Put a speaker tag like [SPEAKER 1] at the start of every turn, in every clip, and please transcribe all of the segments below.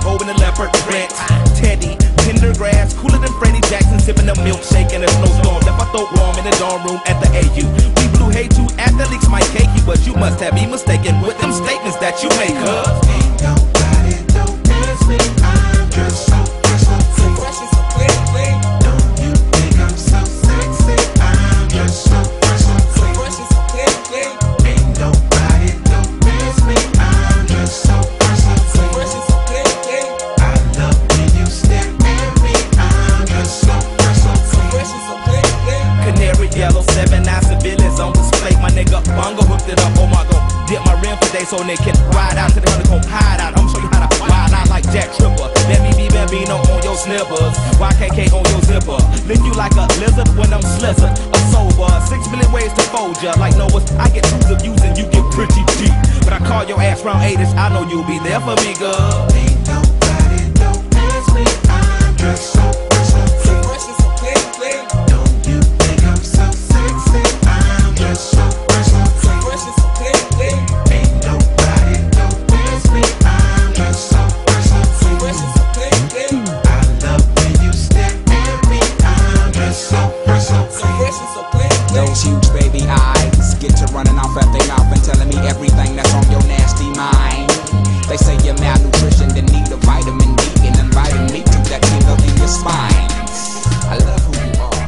[SPEAKER 1] hoe in the leopard print. Teddy, tender grass, cooler than Freddie Jackson, sipping a milkshake in a snowstorm. Left my throat warm in the dorm room at the AU. We blew hay too, athletes might cake you, but you must have been mistaken with them statements that you make,
[SPEAKER 2] Ain't nobody don't dance me. I'm just so fresh and so clean. Don't you think I'm so sexy? I'm just so fresh and so clean. Ain't nobody don't dance me. I'm just so fresh and so clean. I love when you stare at me. I'm just so fresh and so clean.
[SPEAKER 1] Canary yellow, 7-9 civilians on display. My nigga Bongo hooked it up. Oh my god, dip my rim today so they can ride out to the honeycomb hide out. I'ma show you how to ride out like Jack Tripper. Let me be Bambino on your slippers, YKK on your zipper. Lick you like a lizard when I'm slizzard. A sober, 6 million ways to fold ya. Like Noah's, I get truth of views and you get pretty deep. But I call your ass round 80s, I know you'll be there for me, girl.
[SPEAKER 2] Ain't nobody don't dance me. I'm just so fresh and so clean. Don't you think I'm so sexy? I'm just so fresh and so clean. Ain't nobody don't dance me. I'm just so fresh and so clean. I love when you stare at me. I'm just so fresh and so clean.
[SPEAKER 3] Those huge baby eyes get to running off at their mouth and telling me everything that's on your nasty mind. They say you're malnutrition, then need a vitamin D, and inviting me to that tingle in your spine. I love who you are.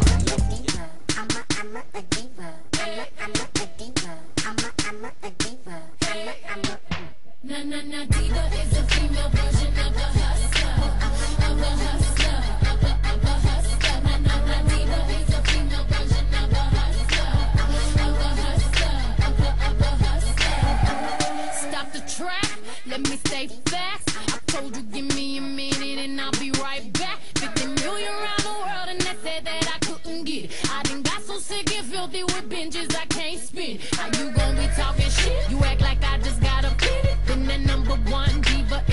[SPEAKER 4] Diva is a female version of a hustler, of a hustler, of a hustler. Diva is a female version of a hustler, of a hustler, of a hustler. Stop the track, let me stay fast. I told you give me a minute and I'll be right back. 50 million around the world and they said that I couldn't get it. I done got so sick and filthy with binges I can't spin. How you gon' be talking shit? You act like I just got a pity. Been the #1 diva